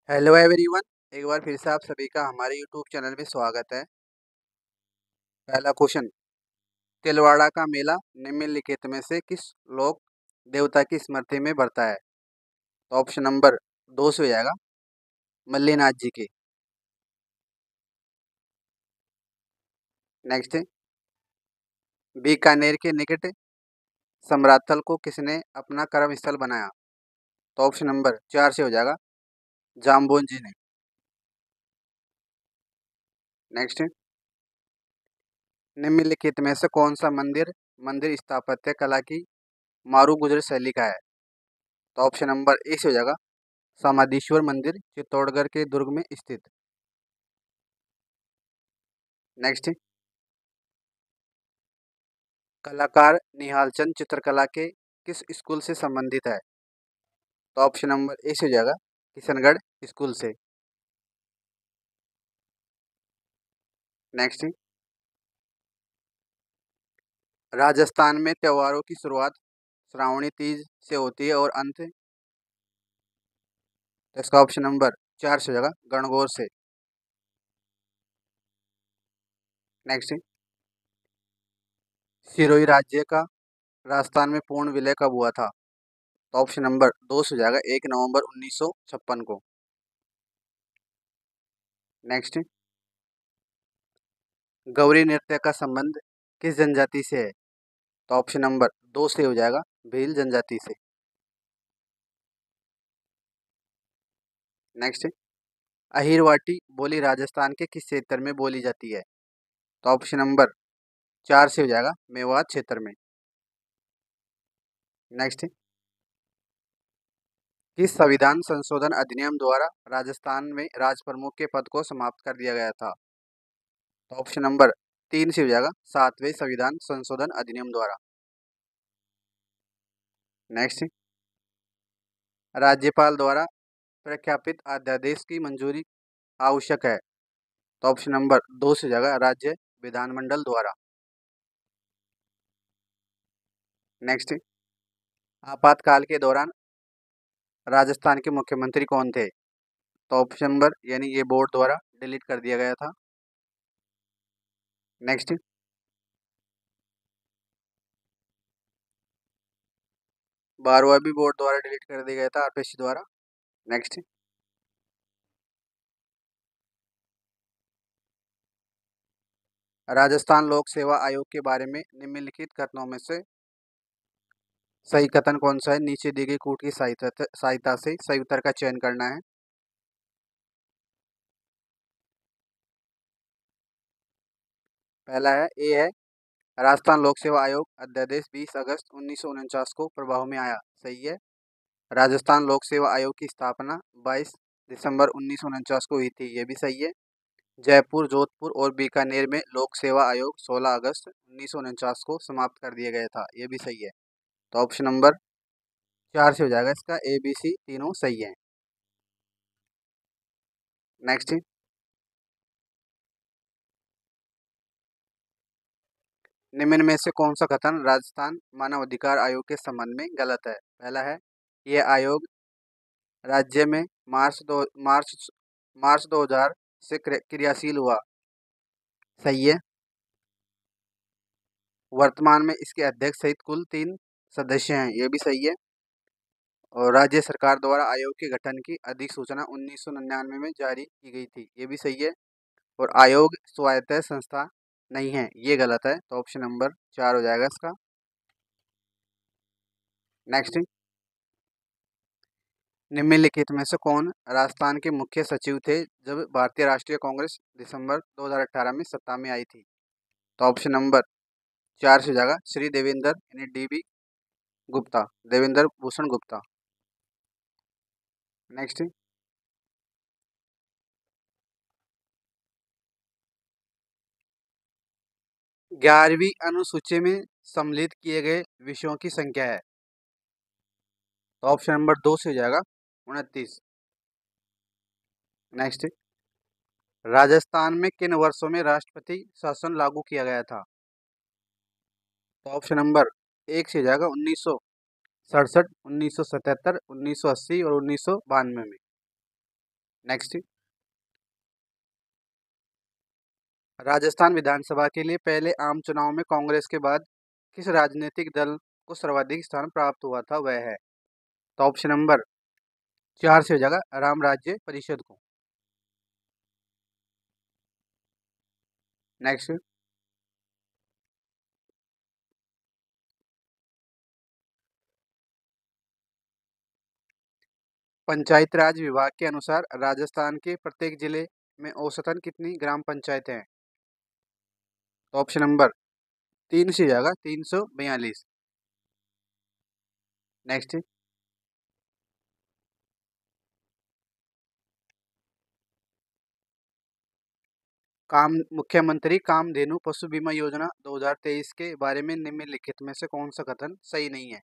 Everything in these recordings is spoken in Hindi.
Hello everyone. एक बार फिर से आप सभी का हमारे यूट्यूब चैनल में स्वागत है। पहला क्वेश्चन, तिलवाड़ा का मेला निम्नलिखित में से किस लोक देवता की स्मृति में बढ़ता है? तो ऑप्शन नंबर 2 से हो जाएगा मल्लीनाथ जी की। नेक्स्ट, बीकानेर के निकट समराथल को किसने अपना कर्म स्थल बनाया? तो ऑप्शन नंबर 4 से हो जाएगा जाम्बोन जी ने। नेक्स्ट, निम्नलिखित में से कौन सा मंदिर मंदिर स्थापत्य कला की मारू गुजर शैली का है? तो ऑप्शन नंबर ए से हो जाएगा समाधीश्वर मंदिर, चित्तौड़गढ़ के दुर्ग में स्थित। नेक्स्ट, कलाकार निहाल चंद चित्रकला के किस स्कूल से संबंधित है? तो ऑप्शन नंबर ए से हो जाएगा किशनगढ़ स्कूल से। नेक्स्ट, राजस्थान में त्योहारों की शुरुआत श्रावणी तीज से होती है और अंत, तो इसका ऑप्शन नंबर 4 से हो जाएगा गणगौर से। नेक्स्ट, सिरोही राज्य का राजस्थान में पूर्ण विलय कब हुआ था? तो ऑप्शन नंबर 2 से हो जाएगा 1 नवंबर 1956 को। नेक्स्ट, गौरी नृत्य का संबंध किस जनजाति से है? तो ऑप्शन नंबर 2 से हो जाएगा भील जनजाति से। नेक्स्ट, अहिरवाटी बोली राजस्थान के किस क्षेत्र में बोली जाती है? तो ऑप्शन नंबर 4 से हो जाएगा मेवात क्षेत्र में। नेक्स्ट, किस संविधान संशोधन अधिनियम द्वारा राजस्थान में राज प्रमुख के पद को समाप्त कर दिया गया था? तो ऑप्शन नंबर 3 से हो जाएगा 7वें संविधान संशोधन अधिनियम द्वारा। नेक्स्ट, राज्यपाल द्वारा प्रख्यापित अध्यादेश की मंजूरी आवश्यक है? तो ऑप्शन नंबर 2 से हो जाएगा राज्य विधानमंडल द्वारा। नेक्स्ट, आपातकाल के दौरान राजस्थान के मुख्यमंत्री कौन थे? तो ऑप्शन नंबर यानी ये बोर्ड द्वारा डिलीट कर दिया गया था। नेक्स्ट, 12वां भी बोर्ड द्वारा डिलीट कर दिया गया था आरपीएससी द्वारा। नेक्स्ट, राजस्थान लोक सेवा आयोग के बारे में निम्नलिखित कथनों में से सही कथन कौन सा है? नीचे दी गई कूट की सहायता से सही उत्तर का चयन करना है। पहला है ए है राजस्थान लोक सेवा आयोग अध्यादेश 20 अगस्त 1949 को प्रभाव में आया। सही है। राजस्थान लोक सेवा आयोग की स्थापना 22 दिसंबर 1949 को हुई थी। ये भी सही है। जयपुर, जोधपुर और बीकानेर में लोक सेवा आयोग 16 अगस्त 1949 को समाप्त कर दिया गया था। ये भी सही है। तो ऑप्शन नंबर 4 से हो जाएगा इसका ए बी सी तीनों सही है। नेक्स्ट, निम्न में से कौन सा कथन राजस्थान मानव अधिकार आयोग के संबंध में गलत है? पहला है यह आयोग राज्य में मार्च मार्च 2000 से क्रियाशील हुआ। सही है। वर्तमान में इसके अध्यक्ष सहित कुल 3 सदस्य हैं। ये भी सही है। और राज्य सरकार द्वारा आयोग के गठन की अधिसूचना 1999 में जारी की गई थी। ये भी सही है। और आयोग स्वायत्त संस्था नहीं है। ये गलत है। तो ऑप्शन नंबर 4 हो जाएगा इसका। नेक्स्ट, निम्नलिखित में से कौन राजस्थान के मुख्य सचिव थे जब भारतीय राष्ट्रीय कांग्रेस दिसंबर 2018 में सत्ता में आई थी? तो ऑप्शन नंबर 4 से हो जाएगा श्री देवेंद्र यानी डीबी गुप्ता, देवेंद्र भूषण गुप्ता। नेक्स्ट, 11वीं अनुसूची में सम्मिलित किए गए विषयों की संख्या है? तो ऑप्शन नंबर 2 से हो जाएगा 29। नेक्स्ट, राजस्थान में किन वर्षों में राष्ट्रपति शासन लागू किया गया था? तो ऑप्शन नंबर 1 से हो जाएगा 1967, 1977, 1980 और 1992 में। नेक्स्ट, राजस्थान विधानसभा के लिए पहले आम चुनाव में कांग्रेस के बाद किस राजनीतिक दल को सर्वाधिक स्थान प्राप्त हुआ था, वह है। तो ऑप्शन नंबर 4 से हो जाएगा राम राज्य परिषद को। नेक्स्ट, पंचायत राज विभाग के अनुसार राजस्थान के प्रत्येक जिले में औसतन कितनी ग्राम पंचायतें हैं। तो ऑप्शन नंबर 3 से हो जाएगा 342। नेक्स्ट, काम मुख्यमंत्री कामधेनु पशु बीमा योजना 2023 के बारे में निम्नलिखित में से कौन सा कथन सही नहीं है।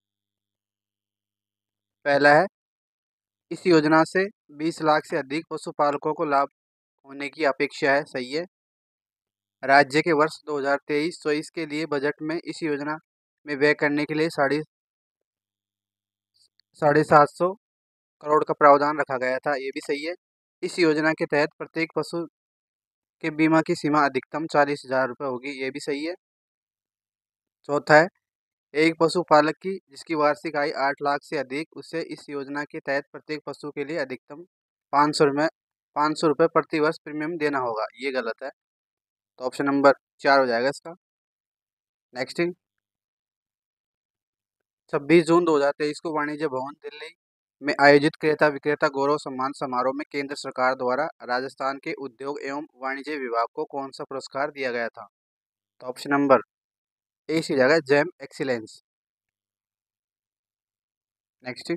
पहला है, इस योजना से 20 लाख से अधिक पशुपालकों को लाभ होने की अपेक्षा है, सही है। राज्य के वर्ष 2023-24 के लिए बजट में इस योजना में व्यय करने के लिए साढ़े 700 करोड़ का प्रावधान रखा गया था, ये भी सही है। इस योजना के तहत प्रत्येक पशु के बीमा की सीमा अधिकतम 40,000 रुपये होगी, ये भी सही है। चौथा है, एक पशुपालक की जिसकी वार्षिक आय 8 लाख से अधिक, उसे इस योजना के तहत प्रत्येक पशु के लिए अधिकतम 500 रुपये प्रति वर्ष प्रीमियम देना होगा, ये गलत है। तो ऑप्शन नंबर 4 हो जाएगा इसका। नेक्स्ट, 26 जून 2023 को वाणिज्य भवन दिल्ली में आयोजित क्रेता विक्रेता गौरव सम्मान समारोह में केंद्र सरकार द्वारा राजस्थान के उद्योग एवं वाणिज्य विभाग को कौन सा पुरस्कार दिया गया था। तो ऑप्शन नंबर ए सी जाएगा जेम एक्सीलेंस। नेक्स्ट,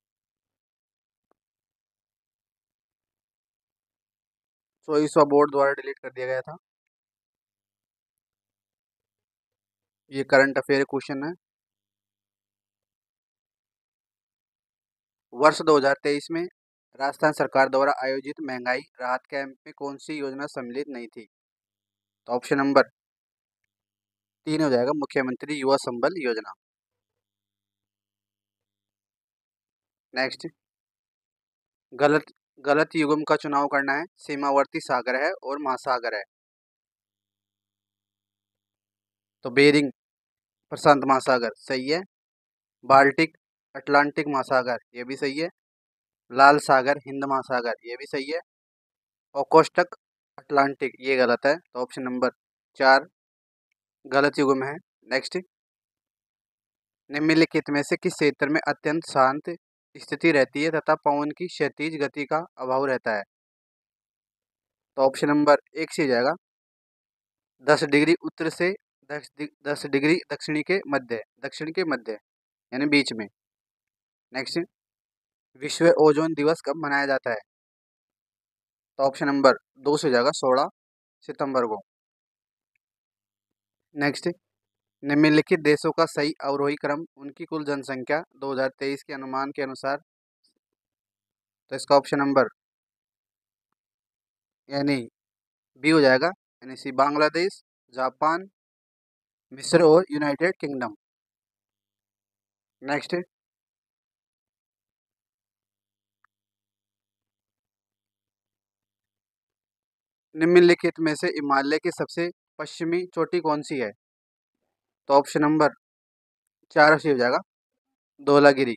24वां बोर्ड द्वारा डिलीट कर दिया गया था। ये करंट अफेयर क्वेश्चन है। वर्ष 2023 में राजस्थान सरकार द्वारा आयोजित महंगाई राहत कैंप में कौन सी योजना सम्मिलित नहीं थी। तो ऑप्शन नंबर 3 हो जाएगा मुख्यमंत्री युवा संबल योजना। नेक्स्ट, गलत गलत युग्म का चुनाव करना है, सीमावर्ती सागर है और महासागर है। तो बेरिंग प्रशांत महासागर सही है। बाल्टिक अटलांटिक महासागर ये भी सही है। लाल सागर हिंद महासागर ये भी सही है। ओकोस्टक अटलांटिक ये गलत है, तो ऑप्शन नंबर 4 गलत युग्म है। नेक्स्ट, निम्नलिखित में से किस क्षेत्र में अत्यंत शांत स्थिति रहती है तथा पवन की क्षैतिज गति का अभाव रहता है। तो ऑप्शन नंबर 1 से जाएगा 10 डिग्री उत्तर से 10 डिग्री दक्षिण के मध्य यानी बीच में। नेक्स्ट, विश्व ओजोन दिवस कब मनाया जाता है। तो ऑप्शन नंबर 2 से जाएगा 16 सितंबर को। नेक्स्ट, निम्नलिखित देशों का सही अवरोही क्रम उनकी कुल जनसंख्या 2023 के अनुमान के अनुसार। तो इसका ऑप्शन नंबर यानी बी हो जाएगा, यानी सी बांग्लादेश, जापान, मिस्र और यूनाइटेड किंगडम। नेक्स्ट, निम्नलिखित में से हिमालय की सबसे पश्चिमी चोटी कौन सी है। तो ऑप्शन नंबर 4 सी हो जाएगा धौलागिरी।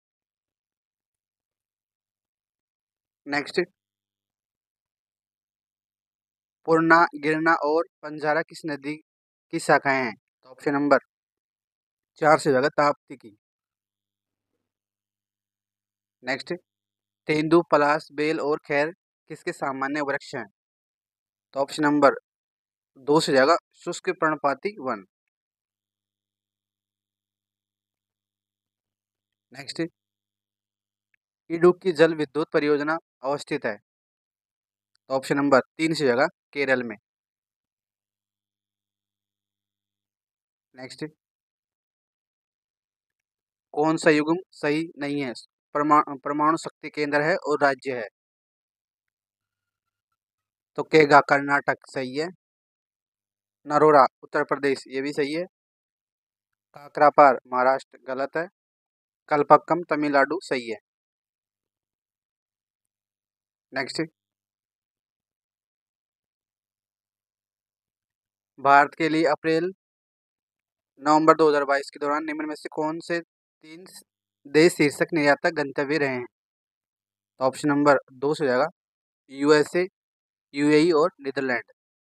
नेक्स्ट, पूर्णा, गिरना और पंजारा किस नदी की शाखाएं हैं। तो ऑप्शन नंबर 4 से हो जाएगा ताप्ती की। नेक्स्ट, तेंदु, पलाश, बेल और खैर किसके सामान्य वृक्ष हैं। तो ऑप्शन नंबर 2 से जाएगा शुष्क पर्णपाती वन। नेक्स्ट, इडुक्की जल विद्युत परियोजना अवस्थित है। तो ऑप्शन नंबर 3 से जाएगा केरल में। नेक्स्ट, कौन सा युग्म सही नहीं है, परमाणु शक्ति केंद्र है और राज्य है। तो केगा कर्नाटक सही है। नरोरा उत्तर प्रदेश ये भी सही है। काकरापार महाराष्ट्र गलत है। कलपक्कम तमिलनाडु सही है। नेक्स्ट, भारत के लिए अप्रैल नवंबर 2022 के दौरान निम्न में से कौन से तीन देश शीर्षक निर्यातक गंतव्य रहे हैं? तो ऑप्शन नंबर दो से हो जाएगा यूएसए, यूएई और नीदरलैंड।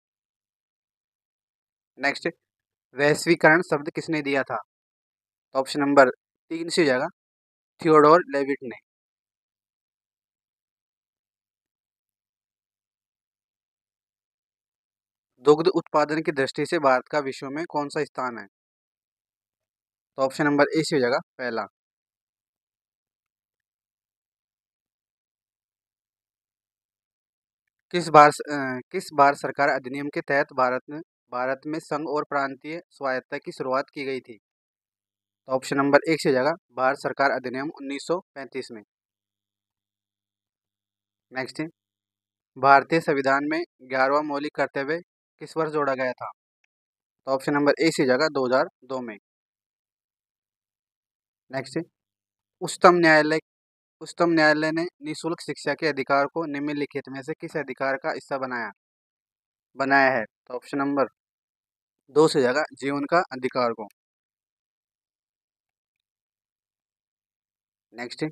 नेक्स्ट, वैश्वीकरण शब्द किसने दिया था? तो ऑप्शन नंबर तीन से हो जाएगा थियोडोर लेविट ने। दुग्ध उत्पादन की दृष्टि से भारत का विश्व में कौन सा स्थान है? तो ऑप्शन नंबर ए से हो जाएगा पहला। किस भारत सरकार अधिनियम के तहत भारत में संघ और प्रांतीय स्वायत्तता की शुरुआत की गई थी? तो ऑप्शन नंबर एक से हो जाएगा भारत सरकार अधिनियम 1935 में। नेक्स्ट है, भारतीय संविधान में 11वां मौलिक कर्तव्य किस वर्ष जोड़ा गया था? तो ऑप्शन नंबर ए से हो जाएगा 2002 में। नेक्स्ट है, उच्चतम न्यायालय उच्चतम न्यायालय ने निःशुल्क शिक्षा के अधिकार को निम्नलिखित में से किस अधिकार का हिस्सा बनाया है? तो ऑप्शन नंबर दो से हो जाएगा जीवन का अधिकार को। नेक्स्ट,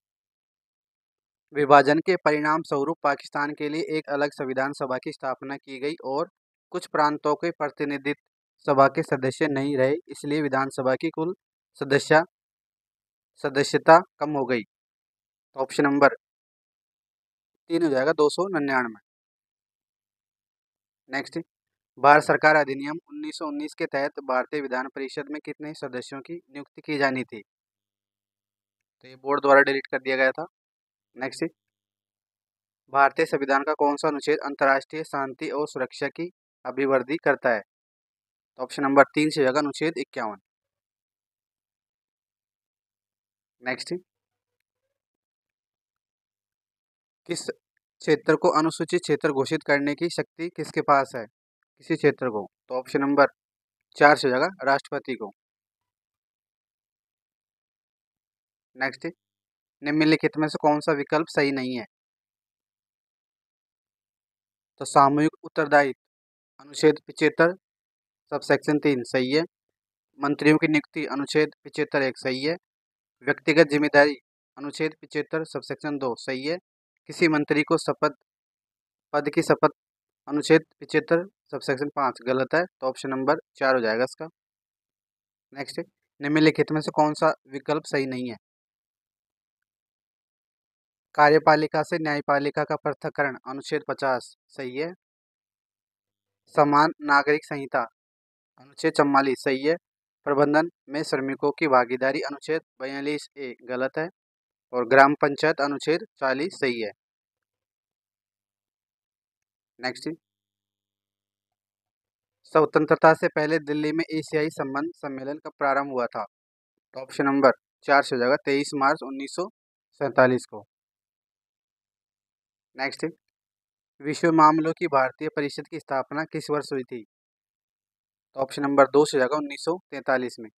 विभाजन के परिणाम स्वरूप पाकिस्तान के लिए एक अलग संविधान सभा की स्थापना की गई और कुछ प्रांतों के प्रतिनिधित्व सभा के सदस्य नहीं रहे, इसलिए विधानसभा की कुल सदस्य सदस्यता कम हो गई। तो ऑप्शन नंबर तीन हो जाएगा 299। नेक्स्ट, भारत सरकार अधिनियम 1919 के तहत भारतीय विधान परिषद में कितने सदस्यों की नियुक्ति की जानी थी? तो ये बोर्ड द्वारा डिलीट कर दिया गया था। नेक्स्ट, भारतीय संविधान का कौन सा अनुच्छेद अंतर्राष्ट्रीय शांति और सुरक्षा की अभिवृद्धि करता है? तो ऑप्शन नंबर तीन से होगा अनुच्छेद 51। नेक्स्ट, किस क्षेत्र को अनुसूचित क्षेत्र घोषित करने की शक्ति किसके पास है? किसी क्षेत्र को? तो ऑप्शन नंबर चार से होगा राष्ट्रपति को। नेक्स्ट, निम्नलिखित में से कौन सा विकल्प सही नहीं है? तो सामूहिक उत्तरदायित्व अनुच्छेद 75 सबसेक्शन 3 सही है। मंत्रियों की नियुक्ति अनुच्छेद 75 एक सही है। व्यक्तिगत जिम्मेदारी अनुच्छेद 75 सबसेक्शन 2 सही है। किसी मंत्री को पद की शपथ अनुच्छेद 75 सबसेक्शन 5 गलत है, तो ऑप्शन नंबर चार हो जाएगा इसका। नेक्स्ट, निम्नलिखित में से कौन सा विकल्प सही नहीं है? कार्यपालिका से न्यायपालिका का पृथक्करण अनुच्छेद 50 सही है। समान नागरिक संहिता अनुच्छेद 44 सही है। प्रबंधन में श्रमिकों की भागीदारी अनुच्छेद 42 ए गलत है। और ग्राम पंचायत अनुच्छेद 40 सही है। नेक्स्ट, स्वतंत्रता से पहले दिल्ली में एशियाई संबंध सम्मेलन कब प्रारंभ हुआ था? तो ऑप्शन नंबर चार से हो जाएगा 23 मार्च 1947 को। नेक्स्ट, विश्व मामलों की भारतीय परिषद की स्थापना किस वर्ष हुई थी? तो ऑप्शन नंबर दो से हो जाएगा 1943 में।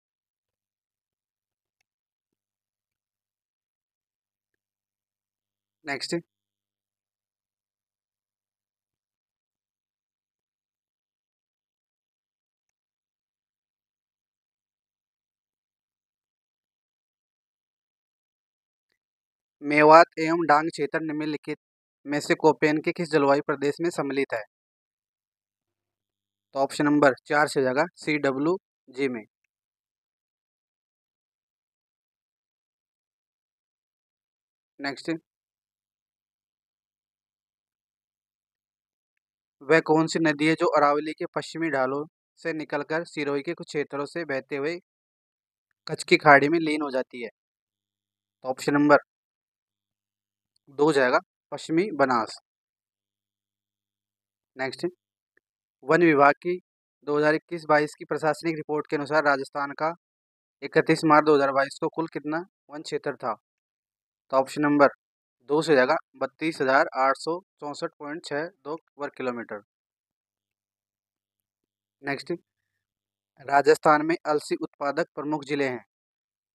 नेक्स्ट, मेवात एवं डांग क्षेत्र निम्नलिखित में से कोपेन के किस जलवायु प्रदेश में सम्मिलित है? तो ऑप्शन नंबर चार से हो जाएगा CWG में। नेक्स्ट, वह कौन सी नदी है जो अरावली के पश्चिमी ढालों से निकलकर सिरोही के कुछ क्षेत्रों से बहते हुए कच्छ की खाड़ी में लीन हो जाती है? तो ऑप्शन नंबर दो हो जाएगा पश्चिमी बनास। नेक्स्ट, वन विभाग की 2021-22 की प्रशासनिक रिपोर्ट के अनुसार राजस्थान का 31 मार्च 2022 को कुल कितना वन क्षेत्र था? तो ऑप्शन नंबर दो से हो जाएगा 32,864.62 वर्ग किलोमीटर। नेक्स्ट, राजस्थान में अलसी उत्पादक प्रमुख जिले हैं?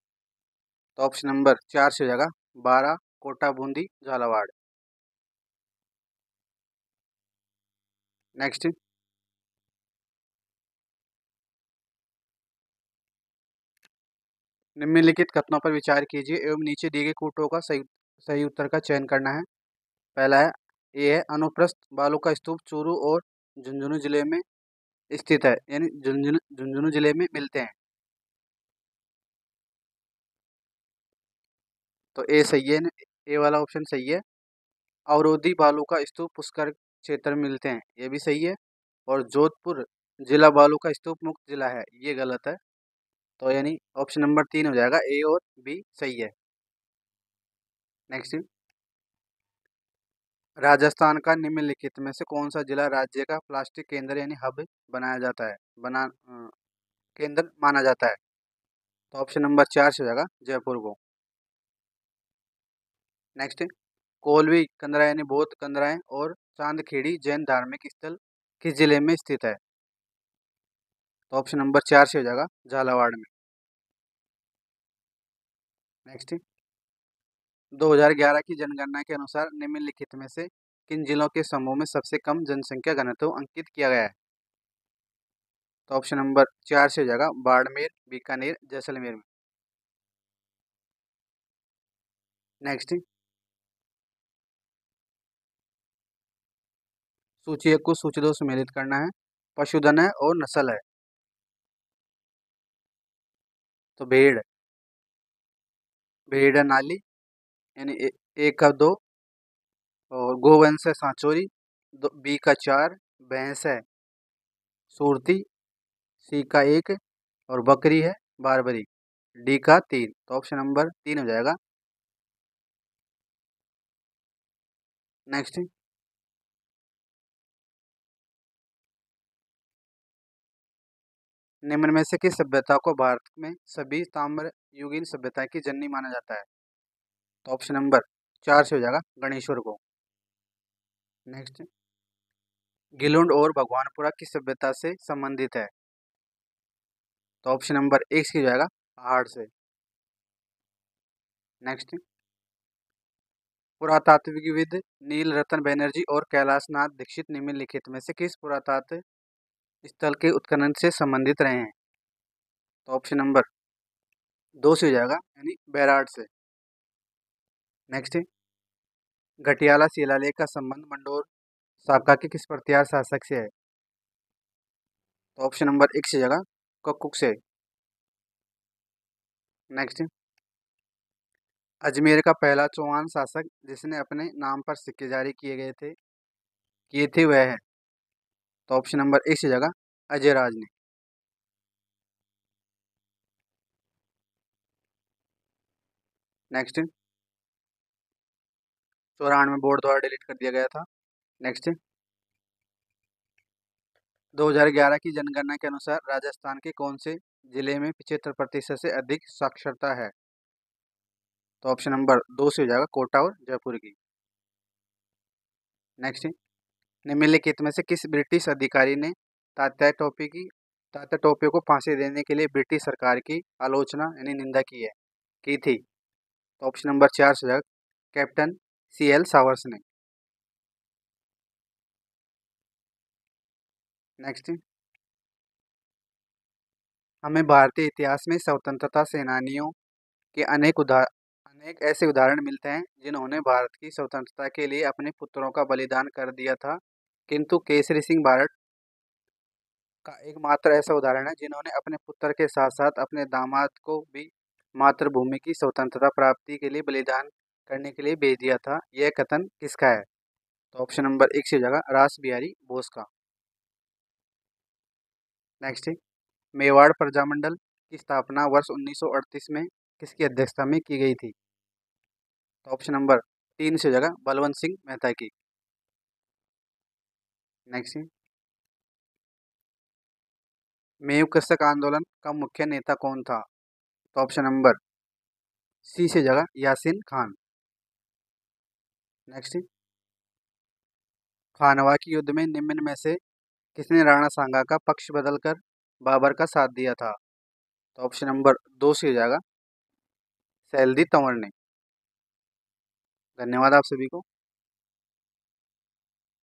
तो ऑप्शन नंबर चार से हो जाएगा बारह, कोटा, बूंदी, झालावाड़। नेक्स्ट, निम्नलिखित कथनों पर विचार कीजिए एवं नीचे दिए गए कूटों का सही सही उत्तर का चयन करना है। पहला है, ये है अनुप्रस्थ बालू का स्तूप चूरू और झुंझुनू जिले में स्थित है, यानी झुंझुनू झुंझुनू जिले में मिलते हैं। तो ए सही है, ए वाला ऑप्शन सही है। अवरोधी बालू का स्तूप पुष्कर क्षेत्र में मिलते हैं, ये भी सही है। और जोधपुर जिला बालू का स्तूप मुक्त जिला है, ये गलत है। तो यानी ऑप्शन नंबर 3 हो जाएगा, ए और बी सही है। नेक्स्ट, राजस्थान का निम्नलिखित में से कौन सा जिला राज्य का प्लास्टिक केंद्र यानी हब बनाया जाता है, केंद्र माना जाता है। तो ऑप्शन नंबर 4 से हो जाएगा जयपुर को। नेक्स्ट, कोलवी कंदरा यानी बौद्ध कंदराएं और चांदखेड़ी जैन धार्मिक स्थल किस जिले में स्थित है। तो ऑप्शन नंबर 4 से हो जाएगा झालावाड़ में। नेक्स्ट, 2011 की जनगणना के अनुसार निम्नलिखित में से किन जिलों के समूह में सबसे कम जनसंख्या घनत्व अंकित किया गया है। तो ऑप्शन नंबर 4 से हो जाएगा बाड़मेर, बीकानेर, जैसलमेर में। नेक्स्ट, सूची 1 को सूची 2 से मेलित करना है। पशुधन है और नस्ल है। तो भेड़, भेड़ नाली यानी 1 का 2, और गोवंश है सांचोरी, बी का 4, भैंस है सूरती, सी का 1, और बकरी है बारबरी, डी का 3। तो ऑप्शन नंबर 3 हो जाएगा। नेक्स्ट, निम्न में से किस सभ्यता को भारत में सभी ताम्र युगीन सभ्यता की जननी माना जाता है। तो ऑप्शन नंबर 4 से हो जाएगा गणेश्वर को। नेक्स्ट, गिलुंड और भगवानपुरा किस सभ्यता से संबंधित है। तो ऑप्शन नंबर 1 से हो जाएगा पहाड़ से। नेक्स्ट, पुरातात्विकविद नील रतन बनर्जी और कैलाश नाथ दीक्षित निम्नलिखित में से किस पुरातात्व स्थल के उत्खनन से संबंधित रहे हैं। तो ऑप्शन नंबर 2 से हो जाएगा, यानी बैराड से। नेक्स्ट, घटियाला शिलालेख का संबंध मंडोर साका के किस प्रतिहार शासक से है। तो ऑप्शन नंबर 1 से जगह कक्कुक से। नेक्स्ट, अजमेर का पहला चौहान शासक जिसने अपने नाम पर सिक्के जारी किए थे वह है। तो ऑप्शन नंबर 1 से जगह अजय राज ने। नेक्स्ट, 94 बोर्ड द्वारा डिलीट कर दिया गया था। नेक्स्ट, 2011 की जनगणना के अनुसार राजस्थान के कौन से जिले में 75% से अधिक साक्षरता है। तो ऑप्शन नंबर 2 से हो जाएगा कोटा और जयपुर की। नेक्स्ट, निम्नलिखित में से किस ब्रिटिश अधिकारी ने तात्या टोपे की तात्या टोपे को फांसी देने के लिए ब्रिटिश सरकार की आलोचना यानी निंदा की थी। तो ऑप्शन नंबर 4 से हो जाएगा कैप्टन CL सावर्स ने। नेक्स्ट, हमें भारतीय इतिहास में स्वतंत्रता सेनानियों के अनेक ऐसे उदाहरण मिलते हैं जिन्होंने भारत की स्वतंत्रता के लिए अपने पुत्रों का बलिदान कर दिया था, किंतु केसरी सिंह भारत का एकमात्र ऐसा उदाहरण है जिन्होंने अपने पुत्र के साथ साथ अपने दामाद को भी मातृभूमि की स्वतंत्रता प्राप्ति के लिए बलिदान करने के लिए भेज दिया था। यह कथन किसका है। तो ऑप्शन नंबर 1 से जगह रास बिहारी बोस का। नेक्स्ट, मेवाड़ प्रजामंडल की स्थापना वर्ष 1938 में किसकी अध्यक्षता में की गई थी। तो ऑप्शन नंबर 3 से जगह बलवंत सिंह मेहता की। नेक्स्ट, मेव कृषक आंदोलन का मुख्य नेता कौन था। तो ऑप्शन नंबर सी से जगह यासीन खान। नेक्स्ट, खानवा की युद्ध में निम्न में से किसने राणा सांगा का पक्ष बदलकर बाबर का साथ दिया था। तो ऑप्शन नंबर 2 से हो जाएगा सैलदी तंवर ने। धन्यवाद आप सभी को।